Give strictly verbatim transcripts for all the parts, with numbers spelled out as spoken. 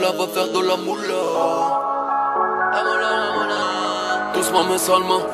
moula, va faire de la moula. La moula, la moula. Doucement mais seulement.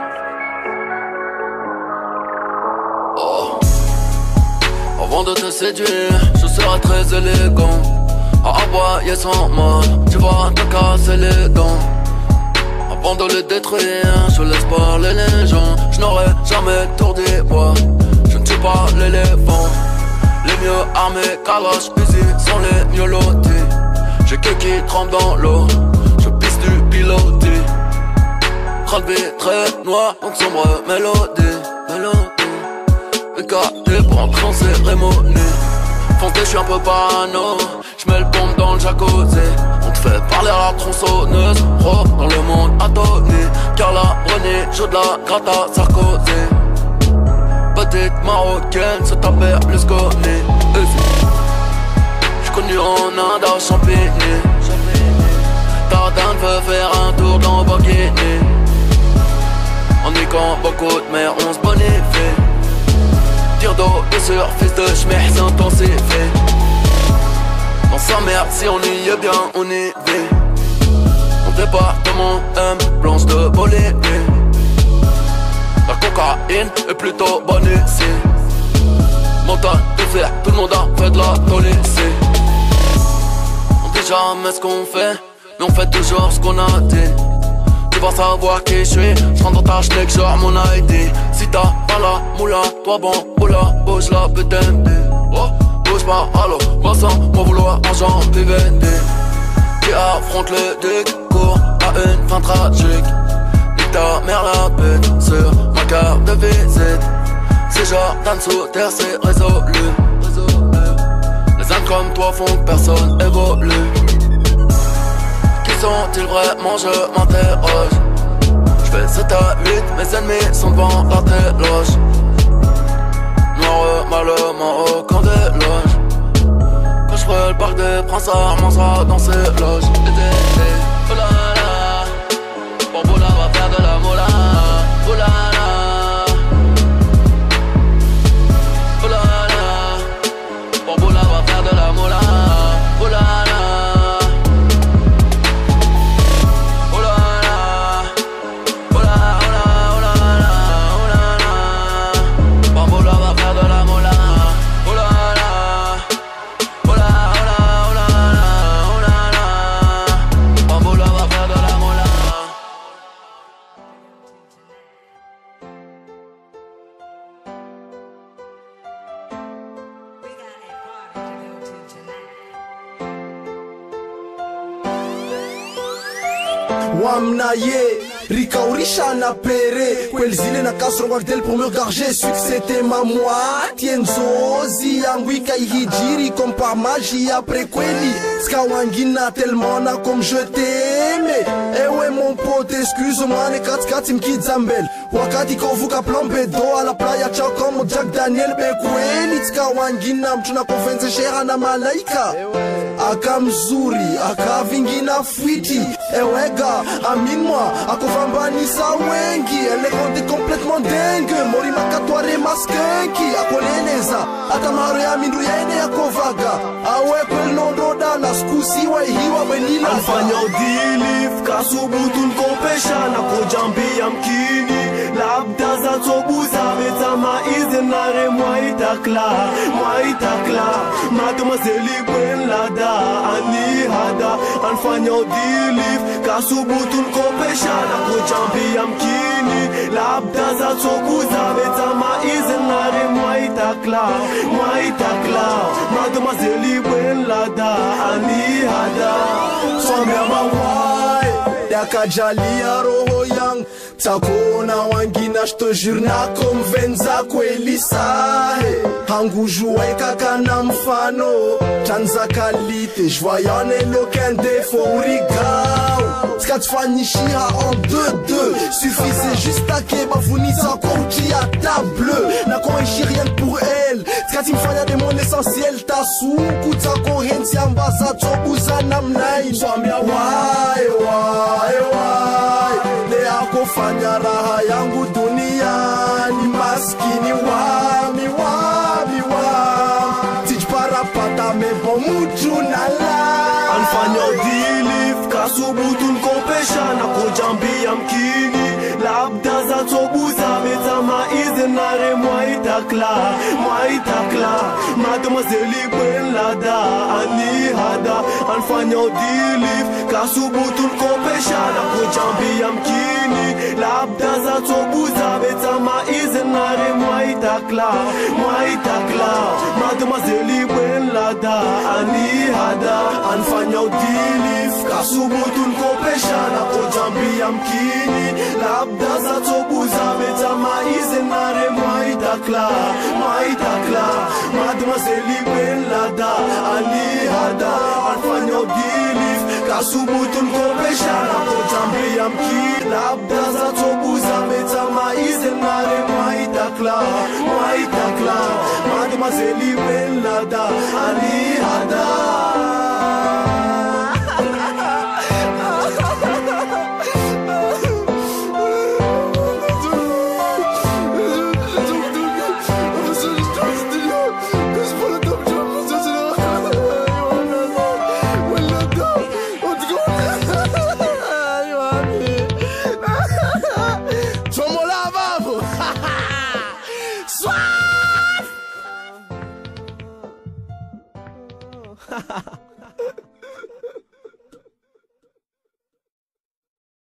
Oh. Avant de te séduire, je serai très élégant. À aboyer sans mal, tu vas te casser les dents. Avant de les détruire, je laisse parler les gens. Je n'aurai jamais tour des bois, je ne suis pas l'éléphant. Les mieux armés, Kalash, Uzi sont les mieux lotis. J'ai que qui trempe dans l'eau, je pisse du pilotis. Ralvé très noir, donc sombre mélodie, mélodie. P K T pour entrer en cérémonie. Foncé, je suis un peu parano, je mets le pompe dans le jacuzzi. On te fait parler à la tronçonneuse, oh, dans le monde atone. Carla, René, jeu de la Grata, Sarkozy. Petite marocaine, se taper plus connue. J'suis connu en Inde à Champigny. Ta dame veut faire un tour dans Bokini. On est quand beaucoup de mer, on se bonifie. Tire d'eau et sur fils de schmeh, c'est intensifié. On s'emmerde si on y est bien, on y vit. Mon département M, blanche de Bolivie. La cocaïne est plutôt bonne ici. Montagne de fer, tout le monde a fait de la tôle ici. On dit jamais ce qu'on fait, mais on fait toujours ce qu'on a dit. Tu vas savoir qui je suis, j'rentre dans ta schneck, genre mon I D. Si t'as pas la moula, toi bon, oula, bouge la putain de. Oh, bouge pas, allo, va sans moi vouloir argent, P V D. Qui affronte le duc, court à une fin tragique. Nique ta mère la pute, sur ma carte de visite. C'est Jordan sous terre, c'est résolu. Les ânes comme toi font que personne évolue. Qui sont-ils vraiment, je m'interroge. J'fais sept à huit, mes ennemis sont devant la téloge. Noireux, malheureux, au camp des loges. Quand j'ferai le parc des princes, ça remontera dans ses loges. Oh là là, Bamboula va faire de la moula. Oh là là, oh là là, Bamboula va faire de la moula. Oh là là. Wamnaye, Rikaurisha na pere Kwelzile na kasro del pour me garger Su que c'était ma moitié Nzozi yangu ikaihijiri Comme par magie après kweli Skawangina tellement na comme je t'aimais. Eh ouais mon pote, excuse-moi ne katikati mkizambele Wakati kovuka plombe do à la playa Ciao comme Jack Daniel Bekweli Skawangina mtuna konfenze shera na malaika Aka mzuri, aka vingi na fwiti Ewega, amine-moi, akofambanisa wengi Elle est rendue complètement dingue Mori makatware maskenki Akoleleza, atamaro ya mindu yene akovaga Awe kwel nondoda na skusi wa hiwa wenila Alfanya udilif, kasubutun kopesha Na kojambi ya mkini Labda za tobuza Meta maize nare mwaitakla Mwaitakla Mademoiselle Gwen Lada Ani hada Alfanya udilif Kasubutun kopesha Na kojambi ya mkini Labda za tobuza Meta maize nare mwaitakla Mwaitakla Mademoiselle Gwen Lada Ani hada Swambia mawai Dakajalia roho yang Takona wangina je te jure na konvenza kweli sahe Hangu jouai kaka na mfano Chanza kalite Jvoyane l'aucun défaut Urigao Skatfanyishiha en deux deux Suffisait juste à keba Funisa kouchi à table Na koishi rien pour elle Skatimfanya de mon essentiel Tasu kuta kohensi Ambasa tobuza namnai Swambia wai wai wai Le akofanya raha yangu duniani Maskini wami wami wami Tijparapata mebo mutu nala Alfanya mkini labda za tobuza betama izenare mwaitakla mwaitakla mademoiselle ben lada ani hada anfanya udilif kasubutun kopeshana kujambia mkini labda za tobuza betama izenare mwaitakla mwaitakla mademoiselle ben lada ani hada anfanya udilif kasubutun kopeshana kujambia mkini labda za tobuza betama izenare mwaitakla mwaitakla mademoiselle ben lada ani hada anfanya udilif kasubutun kopeshana kujambia mkini labda za tobuza betama izenare mwaitakla mwaitakla mademoiselle ben lada ani